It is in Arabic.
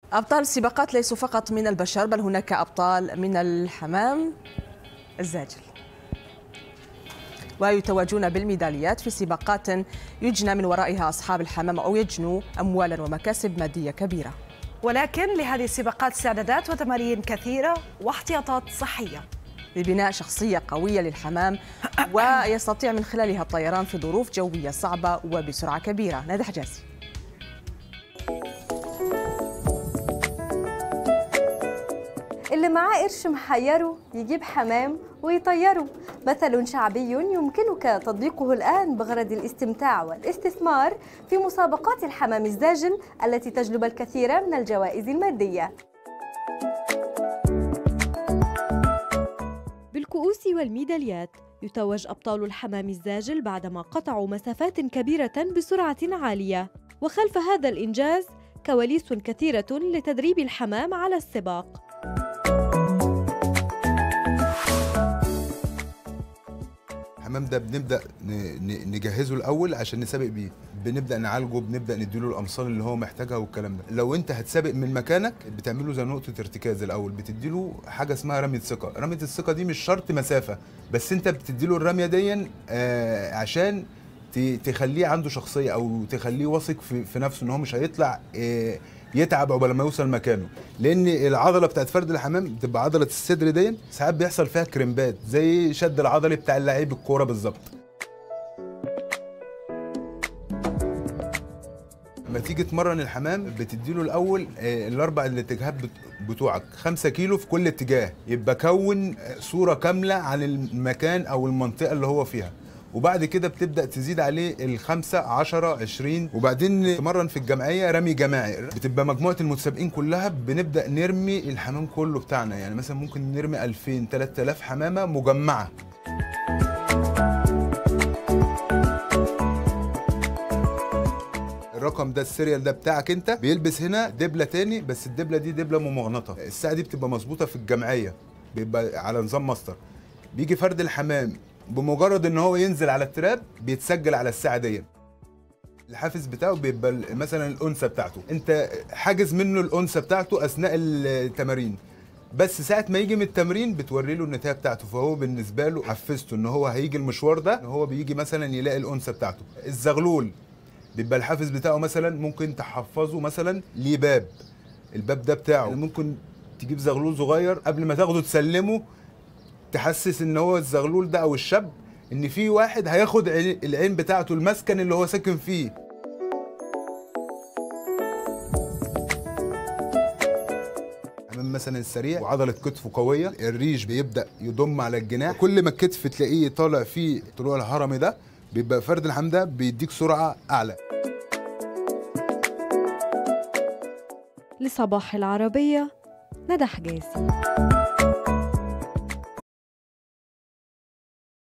أبطال السباقات ليسوا فقط من البشر، بل هناك أبطال من الحمام الزاجل، ويتوجون بالميداليات في سباقات يجنى من ورائها أصحاب الحمام أو يجنوا أموالا ومكاسب مادية كبيرة. ولكن لهذه السباقات استعدادات وتمارين كثيرة واحتياطات صحية لبناء شخصية قوية للحمام ويستطيع من خلالها الطيران في ظروف جوية صعبة وبسرعة كبيرة. ندى حجازي. اللي معاه قرش محيره يجيب حمام ويطيره، مثل شعبي يمكنك تطبيقه الآن بغرض الاستمتاع والاستثمار في مسابقات الحمام الزاجل التي تجلب الكثير من الجوائز المادية. بالكؤوس والميداليات يتوج أبطال الحمام الزاجل بعدما قطعوا مسافات كبيرة بسرعة عالية، وخلف هذا الإنجاز كواليس كثيرة لتدريب الحمام على السباق. الحمام ده بنبدا نجهزه الاول عشان نسابق بيه، بنبدا نعالجه، بنبدا نديله الامصال اللي هو محتاجها والكلام ده. لو انت هتسابق من مكانك بتعمله زي نقطه ارتكاز الاول، بتديله حاجه اسمها رميه ثقه. رميه الثقه دي مش شرط مسافه، بس انت بتديله الرميه دي عشان تخليه عنده شخصيه او تخليه واثق في نفسه ان هو مش هيطلع يتعب عقبال ما يوصل مكانه، لان العضله بتاعت فرد الحمام بتبقى عضله الصدر دي ساعات بيحصل فيها كريمبات زي شد العضلي بتاع لعيب الكوره بالظبط. لما تيجي تمرن الحمام بتديله الاول الاربع الاتجاهات بتوعك 5 كيلو في كل اتجاه، يبقى كون صوره كامله عن المكان او المنطقه اللي هو فيها، وبعد كده بتبدا تزيد عليه ال5 10 20، وبعدين تمرن في الجمعيه رمي جماعي. بتبقى مجموعه المتسابقين كلها بنبدا نرمي الحمام كله بتاعنا، يعني مثلا ممكن نرمي 2000 3000 حمامه مجمعه. الرقم ده السيريال ده بتاعك انت، بيلبس هنا دبله تاني، بس الدبله دي دبله ممغنطه. الساعه دي بتبقى مظبوطه في الجمعيه، بيبقى على نظام ماستر. بيجي فرد الحمام بمجرد ان هو ينزل على التراب بيتسجل على الساعه دي. الحافز بتاعه بيبقى مثلا الانثى بتاعته، انت حاجز منه الانثى بتاعته اثناء التمارين، بس ساعه ما يجي من التمرين بتوري له النتايه بتاعته، فهو بالنسبه له حفزته ان هو هيجي المشوار ده، هو بيجي مثلا يلاقي الانثى بتاعته. الزغلول بيبقى الحافز بتاعه مثلا ممكن تحفظه مثلا ليه باب، الباب ده بتاعه ممكن تجيب زغلول صغير قبل ما تاخده تسلمه، تحسس ان هو الزغلول ده او الشاب ان في واحد هياخد العين بتاعته المسكن اللي هو ساكن فيه. حمام مثلا السريع وعضله كتفه قويه، الريش بيبدا يضم على الجناح، كل ما الكتف تلاقيه طالع فيه طلوع الهرمي ده بيبقى فرد الحمام ده بيديك سرعه اعلى. لصباح العربيه، ندى حجازي.